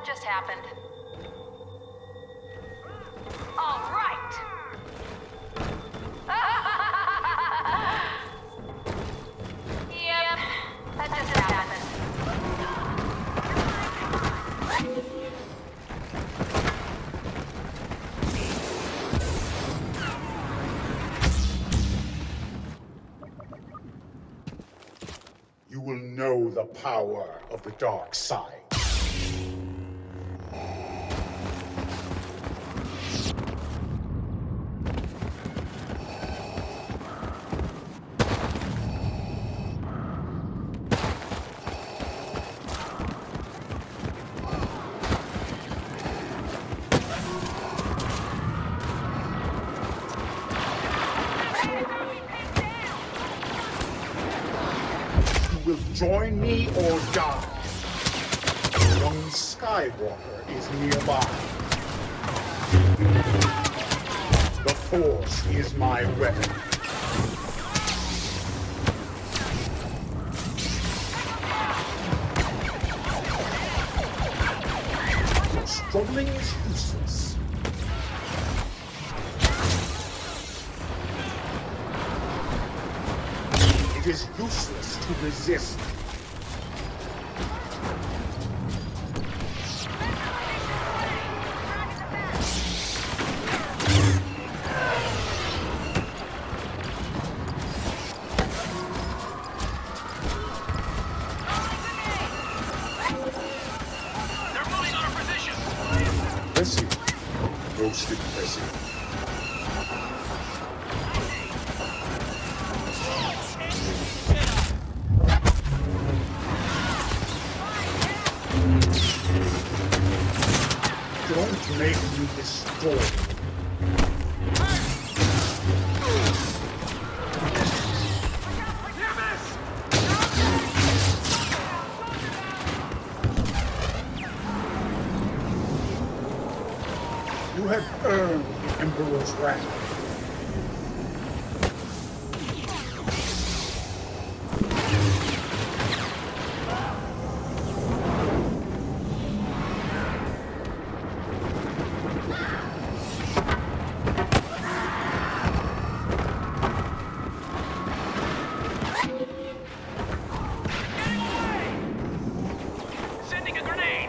What just happened? All right! Yep, that just happened. You will know the power of the dark side. Will join me or die. Young Skywalker is nearby. The Force is my weapon. Struggling is useless. It is useless to resist. They're moving on our position. Pressing. Roasted pressing. Don't make me destroy. You have earned the Emperor's wrath. Sending a grenade.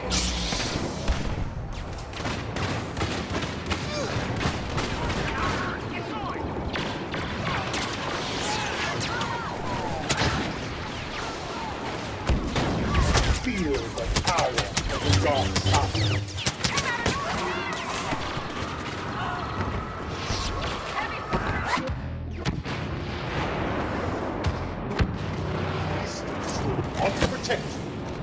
Feel the power of the dark side. Distance will not protect you.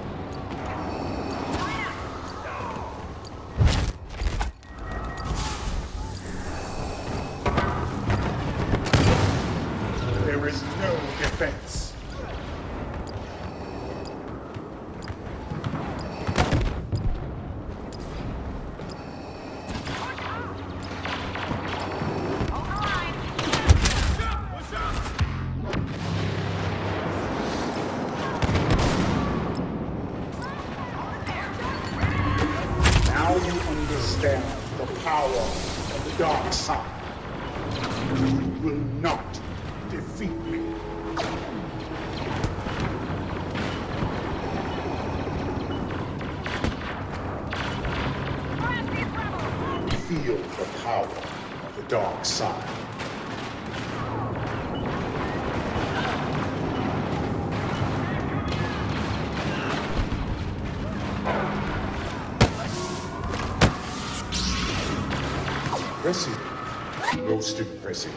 There is no defense. Now you understand the power of the dark side. You will not defeat me. Feel the power of the dark side. Pressing. Roasted pressing.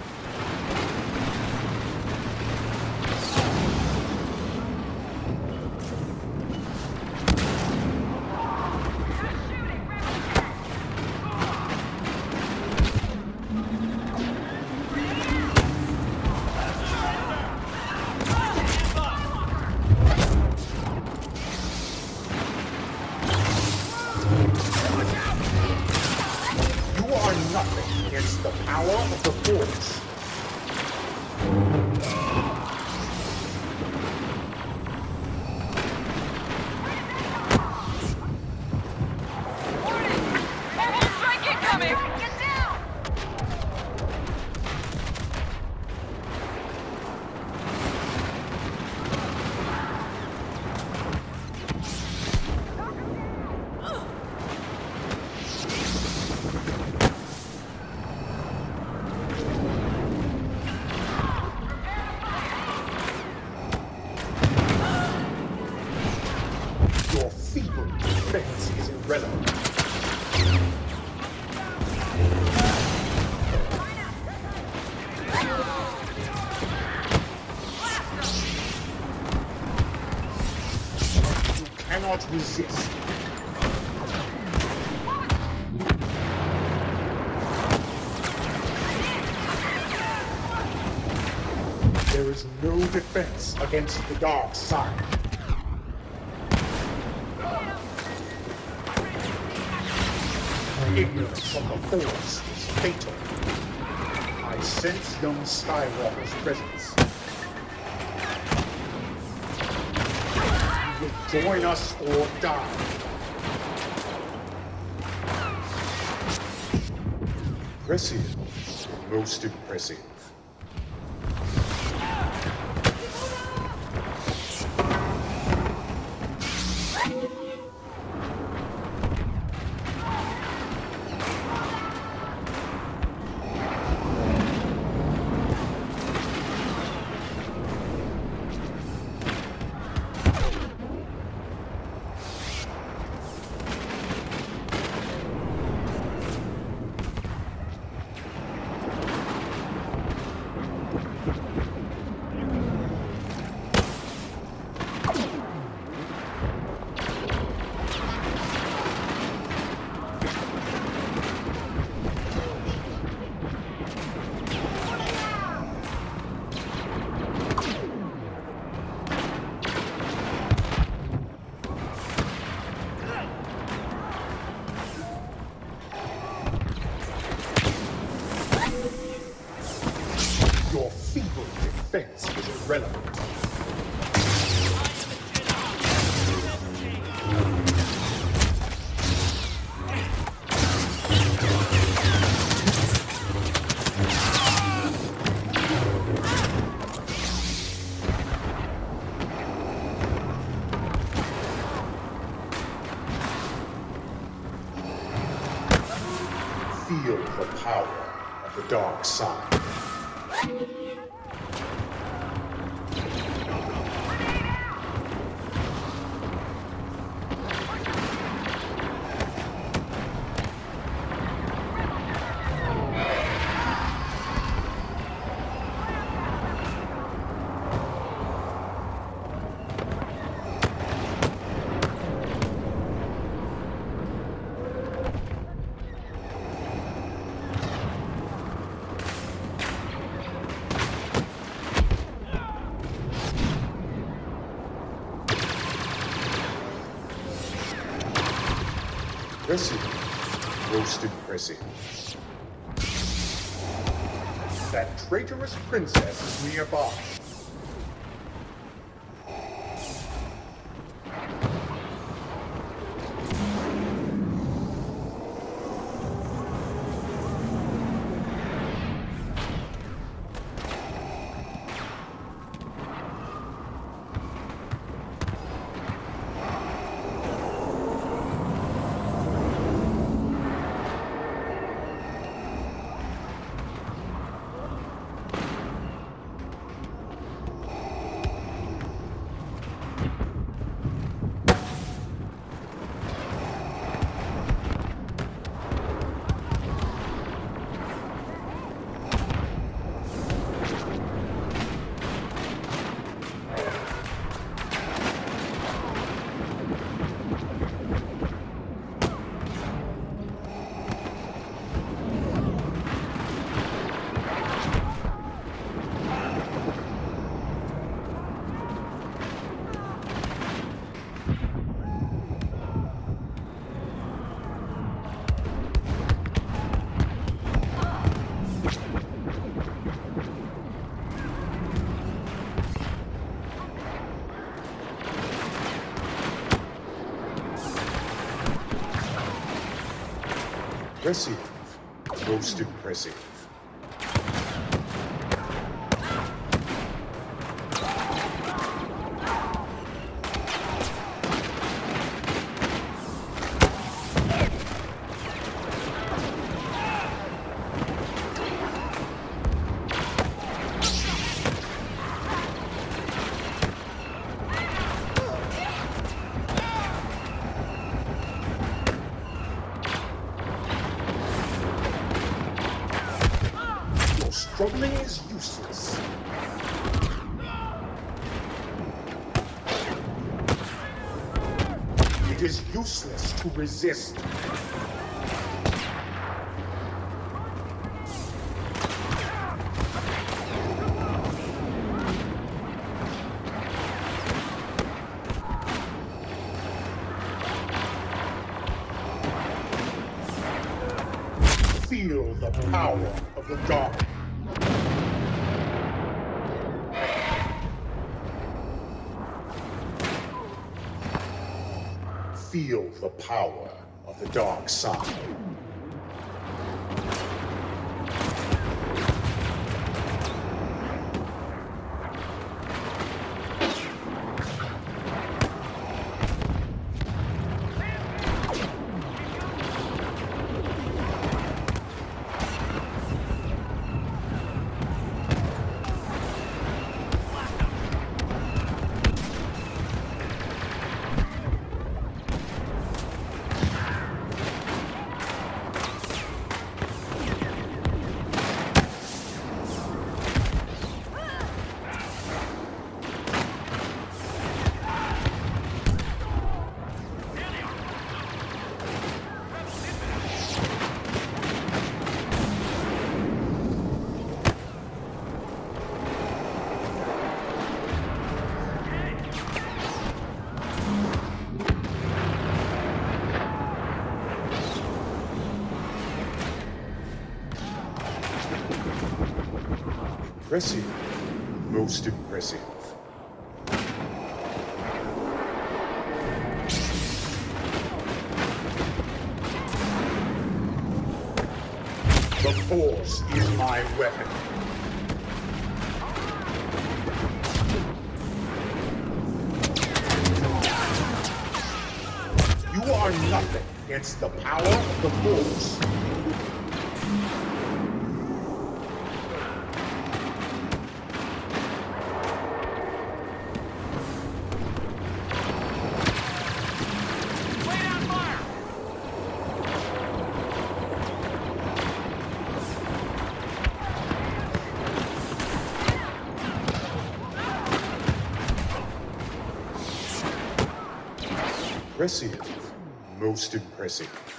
You are nothing against the power of the Force. irrelevant. You cannot resist. There is no defense against the dark side. Ignorance of the Force is fatal. I sense young Skywalker's presence. You will join us or die. Impressive. Most impressive. Your feeble defense is irrelevant. Feel the power of the dark side. Impressive. Most impressive. That traitorous princess is nearby. Impressive. Most impressive. Struggling is useless. It is useless to resist. Feel the power of the dark. Feel the power of the dark side. Impressive. Most impressive. The Force is my weapon. You are nothing against the power of the Force. Impressive. Most impressive.